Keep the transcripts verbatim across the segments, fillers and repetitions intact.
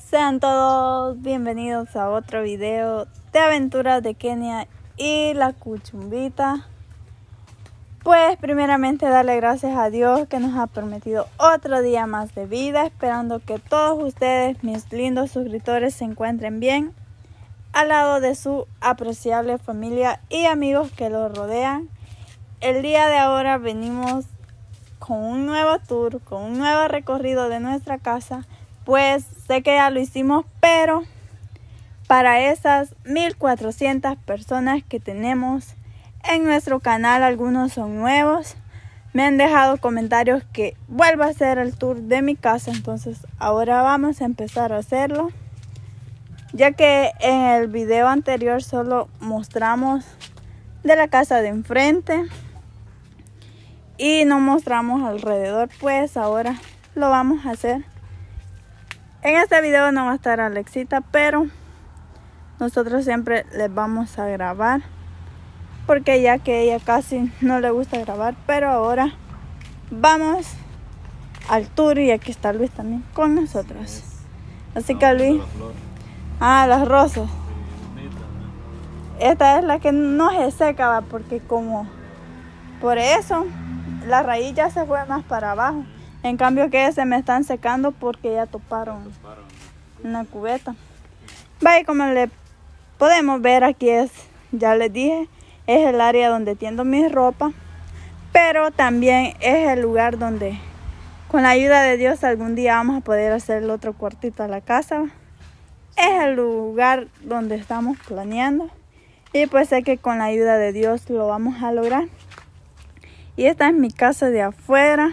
Sean todos bienvenidos a otro video de aventuras de Kenia y la Cuchumbita. Pues primeramente darle gracias a Dios que nos ha permitido otro día más de vida, esperando que todos ustedes, mis lindos suscriptores, se encuentren bien al lado de su apreciable familia y amigos que los rodean. El día de ahora venimos con un nuevo tour, con un nuevo recorrido de nuestra casa. Pues sé que ya lo hicimos, pero para esas mil cuatrocientas personas que tenemos en nuestro canal, algunos son nuevos, me han dejado comentarios que vuelva a hacer el tour de mi casa. Entonces ahora vamos a empezar a hacerlo, ya que en el video anterior solo mostramos de la casa de enfrente y no mostramos alrededor. Pues ahora lo vamos a hacer. En este video no va a estar Alexita, pero nosotros siempre les vamos a grabar, porque ya que ella casi no le gusta grabar. Pero ahora vamos al tour y aquí está Luis también con nosotros. Así que Luis, ah, las rosas. Esta es la que no se seca, ¿va? Porque como por eso la raíz ya se fue más para abajo. En cambio que se me están secando porque ya toparon una cubeta. Vaya, como le podemos ver, aquí es, ya les dije, es el área donde tiendo mi ropa, pero también es el lugar donde, con la ayuda de Dios, algún día vamos a poder hacer el otro cuartito a la casa. Es el lugar donde estamos planeando y pues sé que con la ayuda de Dios lo vamos a lograr. Y esta es mi casa de afuera.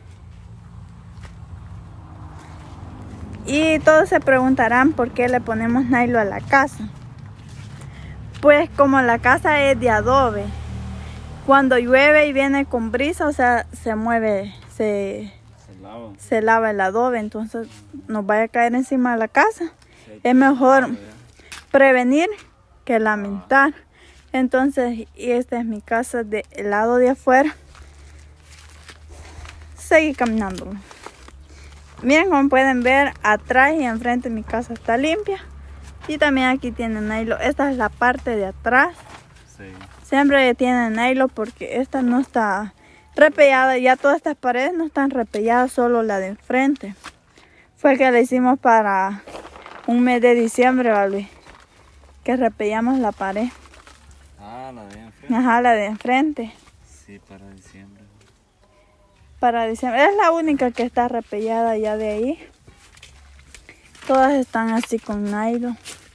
Y todos se preguntarán por qué le ponemos nylon a la casa. Pues como la casa es de adobe, cuando llueve y viene con brisa, o sea, se mueve, se, se, lava. se lava el adobe, entonces nos vaya a caer encima de la casa. Sí, es mejor prevenir que lamentar. Entonces, y esta es mi casa del lado de afuera. Seguí caminando. Miren, como pueden ver, atrás y enfrente mi casa está limpia. Y también aquí tiene nylon. Esta es la parte de atrás. Sí. Siempre tiene nylon porque esta no está repellada. Ya todas estas paredes no están repelladas, solo la de enfrente. Fue que la hicimos para un mes de diciembre, ¿vale? Que repellamos la pared. Ah, la de enfrente. Ajá, la de enfrente. Sí, para diciembre. Para diciembre. Es la única que está repellada ya de ahí. Todas están así con nylon.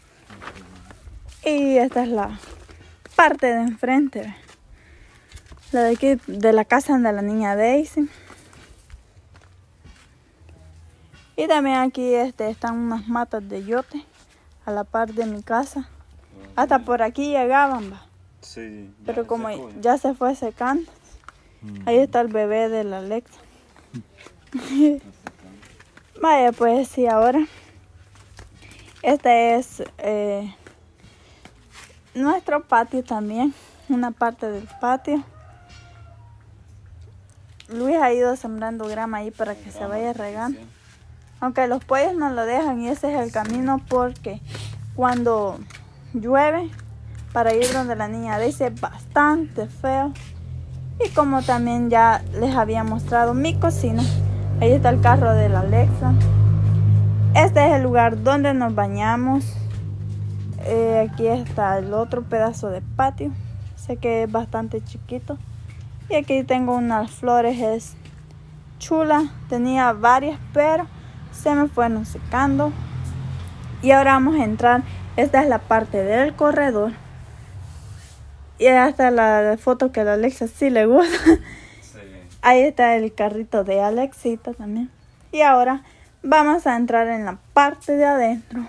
Y esta es la parte de enfrente. La de aquí, de la casa de la niña Daisy. Y también aquí este, están unas matas de yote a la par de mi casa. Hasta por aquí llegaban, va. Sí, pero como ya se fue secando. Ahí está el bebé de la Alexa. Vaya, pues sí, ahora este es eh, nuestro patio también, una parte del patio. Luis ha ido sembrando grama ahí para que se vaya regando, aunque los pollos no lo dejan, y ese es el camino, porque cuando llueve para ir donde la niña dice es bastante feo. Y como también ya les había mostrado mi cocina, ahí está el carro de la Alexa. Este es el lugar donde nos bañamos. Eh, aquí está el otro pedazo de patio. Sé que es bastante chiquito. Y aquí tengo unas flores, es chula. Tenía varias, pero se me fueron secando. Y ahora vamos a entrar. Esta es la parte del corredor. Y hasta la foto que a la Alexa sí le gusta. Sí. Ahí está el carrito de Alexita también. Y ahora vamos a entrar en la parte de adentro.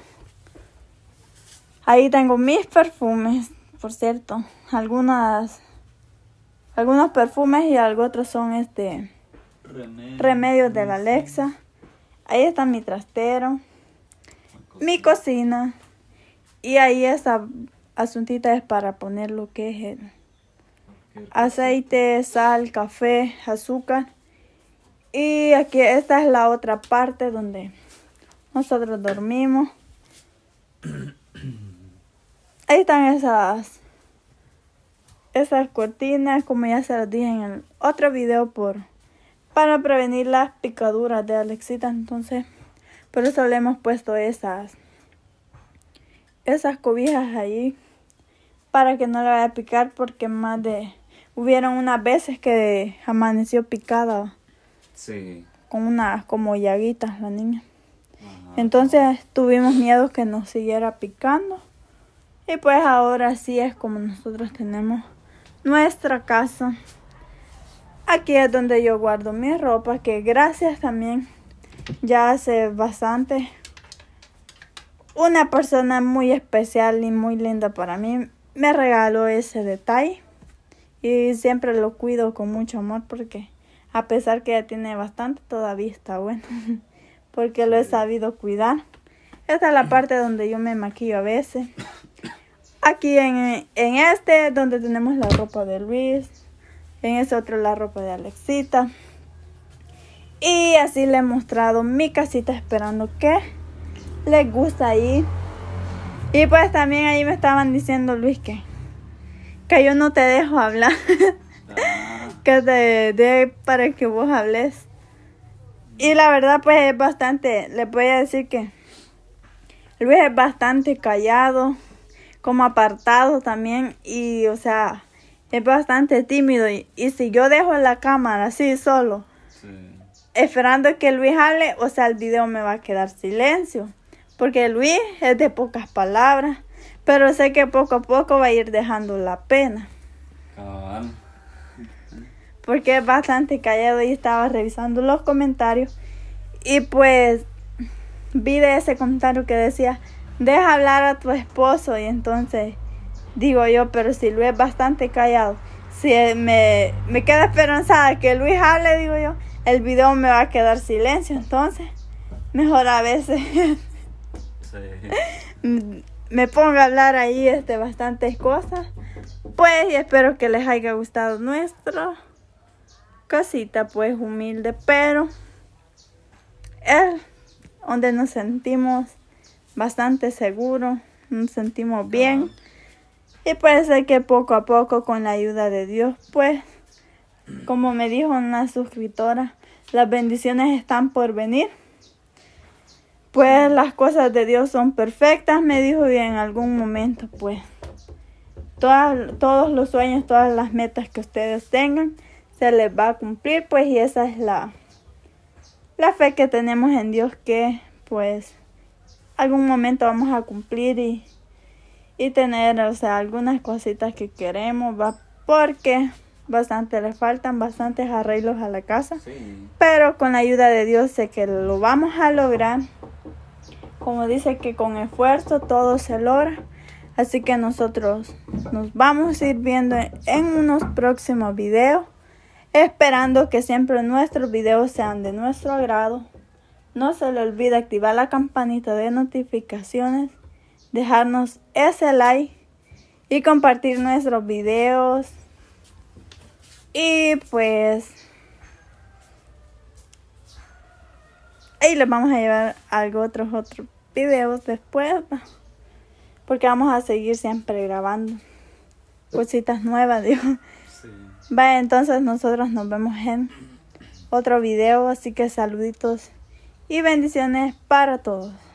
Ahí tengo mis perfumes, por cierto. Algunas, algunos perfumes y algo otros son este Remedio. remedios de la Alexa. Ahí está mi trastero, mi cocina. Y ahí esa asuntita es para poner lo que es el aceite, sal, café, azúcar. Y aquí esta es la otra parte donde nosotros dormimos. Ahí están esas, esas cortinas, como ya se las dije en el otro video, por, para prevenir las picaduras de Alexita. Entonces, por eso le hemos puesto esas, esas cobijas ahí, para que no le vaya a picar, porque más de, hubieron unas veces que amaneció picada. Sí. Con unas como llaguitas la niña. Ajá. Entonces tuvimos miedo que nos siguiera picando. Y pues ahora sí es como nosotros tenemos nuestra casa. Aquí es donde yo guardo mi ropa, que gracias también ya hace bastante. Una persona muy especial y muy linda para mí me regaló ese detalle. Y siempre lo cuido con mucho amor, porque a pesar que ya tiene bastante, todavía está bueno. Porque lo he sabido cuidar. Esta es la parte donde yo me maquillo a veces. Aquí en, en este, donde tenemos la ropa de Luis. En ese otro la ropa de Alexita. Y así le he mostrado mi casita, esperando que les gusta ahí. Y pues también ahí me estaban diciendo, Luis, que, que yo no te dejo hablar. Ah, Que te dé para que vos hables. Y la verdad pues es bastante, les voy a decir que Luis es bastante callado, como apartado también, y o sea, es bastante tímido, y, y si yo dejo la cámara así solo, sí. esperando que Luis hable, o sea, el video me va a quedar silencio, porque Luis es de pocas palabras, pero sé que poco a poco va a ir dejando la pena. Cabal. Porque es bastante callado, y estaba revisando los comentarios y pues vi de ese comentario que decía, deja hablar a tu esposo, y entonces digo yo, pero si Luis es bastante callado, si me, me queda esperanzada que Luis hable, digo yo, el video me va a quedar silencio, entonces mejor a veces Sí. me pongo a hablar ahí este, bastantes cosas. Pues y espero que les haya gustado nuestro casita, pues humilde, pero es donde nos sentimos bastante seguros, nos sentimos bien. Y puede ser que poco a poco, con la ayuda de Dios, pues como me dijo una suscriptora, las bendiciones están por venir. Pues las cosas de Dios son perfectas, me dijo, y en algún momento pues todas, todos los sueños, todas las metas que ustedes tengan se les va a cumplir, pues, y esa es la, la fe que tenemos en Dios, que pues algún momento vamos a cumplir y, y tener, o sea, algunas cositas que queremos, va, porque bastante le faltan, bastantes arreglos a la casa, Sí. pero con la ayuda de Dios sé que lo vamos a lograr. Como dice que con esfuerzo todo se logra. Así que nosotros nos vamos a ir viendo en unos próximos videos, esperando que siempre nuestros videos sean de nuestro agrado. No se le olvide activar la campanita de notificaciones, dejarnos ese like y compartir nuestros videos. Y pues ahí les vamos a llevar algo otros otros videos después, porque vamos a seguir siempre grabando cositas nuevas, digo. Sí. Vaya, entonces nosotros nos vemos en otro video, así que saluditos y bendiciones para todos.